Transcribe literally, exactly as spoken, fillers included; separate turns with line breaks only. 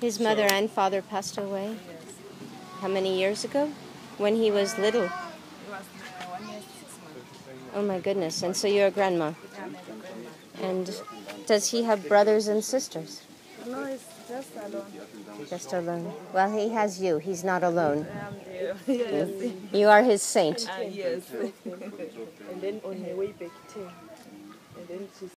His mother and father passed away?
Yes.
How many years ago? When he was little?
It was uh, one year, six months.
Oh my goodness. And so you're a grandma.
Yeah, I'm a grandma.
And does he have brothers and sisters?
No, it's just alone.
Just alone. Well, he has you. He's not alone.
I'm there. Yes.
You are his saint.
Uh, yes.
And then on her way back, ten. And then she